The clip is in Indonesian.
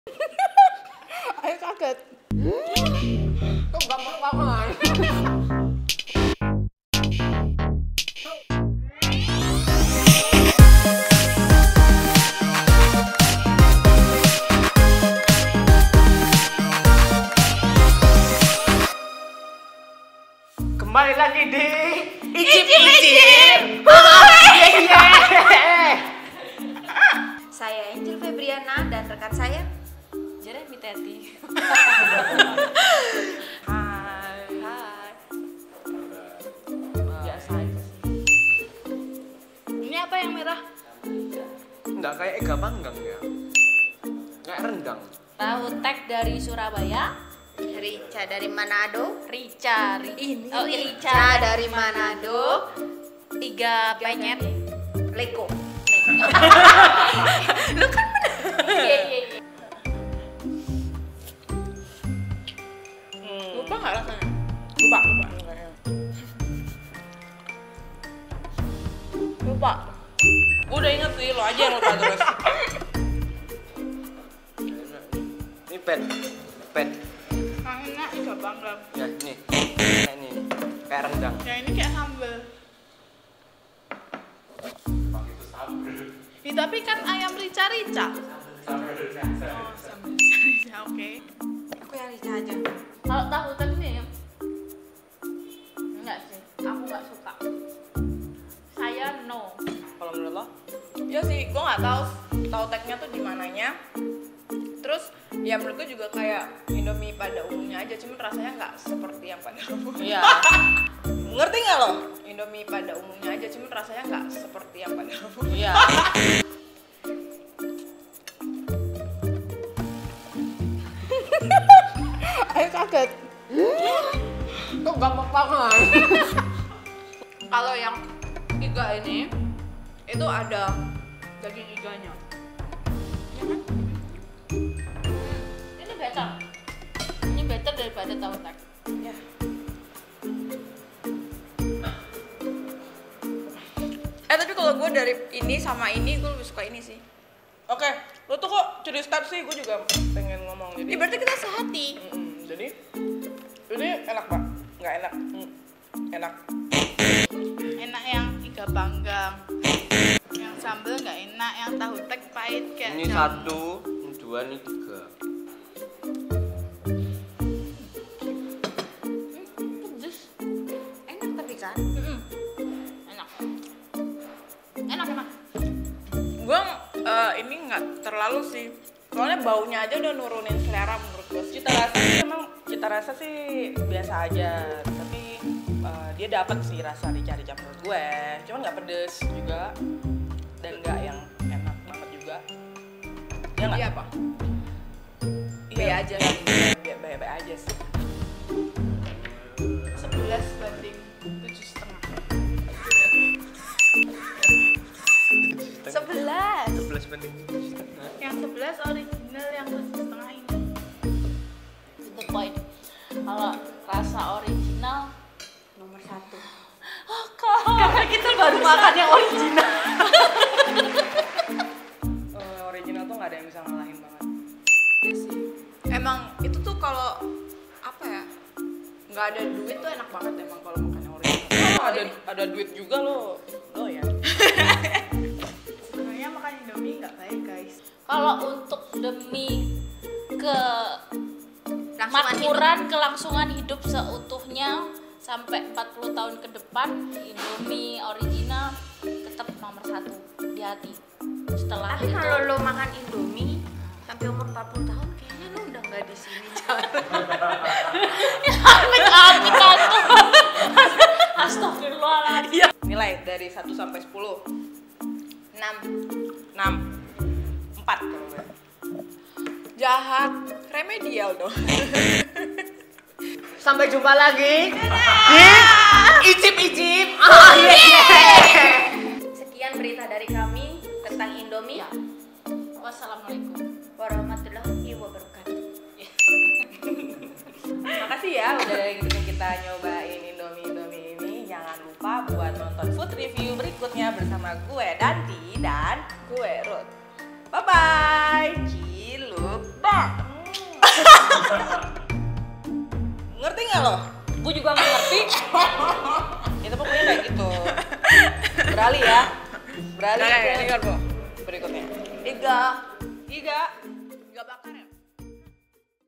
Ayo kaget. Kok gampang banget? Kembali lagi di Icip-icip. Saya Angel Febriana dan rekan saya Jeremy Teti. Hai. Biasa aja sih. Ini apa yang merah? Enggak kayak iga panggang ya. Kayak rendang. Tahu tek dari Surabaya. Rica dari Manado. Rica. Oh, Rica dari Manado. Iga penyet. Leko. Lu kan bener. Iya. Lupa nggak rasanya? Lupa. Gue udah inget sih, lo aja yang lupa terus. Ini pen. Enak iga panggang. Ya, nih. Kayak ini. Kayak rendang. Yang ini kayak sambel. Ih, tapi kan ayam rica-rica. Sambel rica, oke. Aku yang Rica aja. Kalau tahu tek nih ya. Enggak sih, aku nggak suka. Saya no. Kalau menurut lo? Ya sih, gue nggak tahu teknya tuh di mananya. Terus ya menurut gue juga kayak Indomie pada umumnya aja, cuman rasanya nggak seperti yang pada umumnya. Iya. Ngerti nggak lo? Indomie pada umumnya aja, cuman rasanya nggak seperti yang pada umumnya. Iya. Ayo kaget. Kok gampang banget? Kalau yang iga ini itu ada daging iganya. Ya kan? Ini better. Ini better daripada tahu tek. Ya. Tapi kalau gue dari ini sama ini gue lebih suka ini sih. Oke, lo tuh kok curi start sih? Gue juga pengen ngomong jadi. Berarti kita sehati. Jadi ini enak pak? Nggak enak? Enak. Enak yang iga panggang. Yang sambal nggak enak, yang tahu tek pahit kayak Ini jamu. 1, ini 2, ini 3. Pedes. Enak tapi kan. Enak. Enak. Gue ini nggak terlalu sih. Soalnya baunya aja udah nurunin selera menurut gue. Cita rasa sih biasa aja. Tapi dia dapat sih rasa rica-rica menurut gue. Cuman nggak pedes juga dan nggak yang enak banget juga. Ya nggak? Iya apa? Iya aja. Be aja sih. 11 banding 7,5. 11. 11 banding 7,5. Yang 11 original, yang 7,5 ini. The point. Kalau rasa original Nomor 1. karena kita baru makan yang original. Original tuh nggak ada yang bisa ngalahin banget. Iya sih. Emang itu tuh kalau apa ya? Nggak ada duit tuh enak banget emang kalau makan yang original. Oh, ada duit juga lo ya. Sebenarnya makan Indomie nggak baik guys. Kalau untuk demi Langsungan makmuran kelangsungan hidup seutuhnya sampai 40 tahun ke depan, Indomie original tetap nomor 1 di hati. Setelah Tapi itu kalau lo makan Indomie sampai umur 40 tahun kayaknya lo udah nggak di sini. amit Astagfirullahaladzim. Nilai dari 1 sampai 10. 6. 6. 4 kalau gue. Jahat, remedial dong. Sampai jumpa lagi di Icip-icip. Sekian berita dari kami tentang Indomie. Ya. Wassalamualaikum. Warahmatullahi wabarakatuh. Makasih ya udah ngikutin kita nyobain Indomie ini. Jangan lupa buat nonton food review berikutnya bersama gue Danti dan Gue Ruth. bye bye. Ciluk. Bye. Ngerti nggak lo? Gue juga nggak ngerti. Itu pokoknya kayak gitu. Beralih ya. Beralih Oke, ke dengar, Bu. berikutnya. Iga Tiga. bakar ya.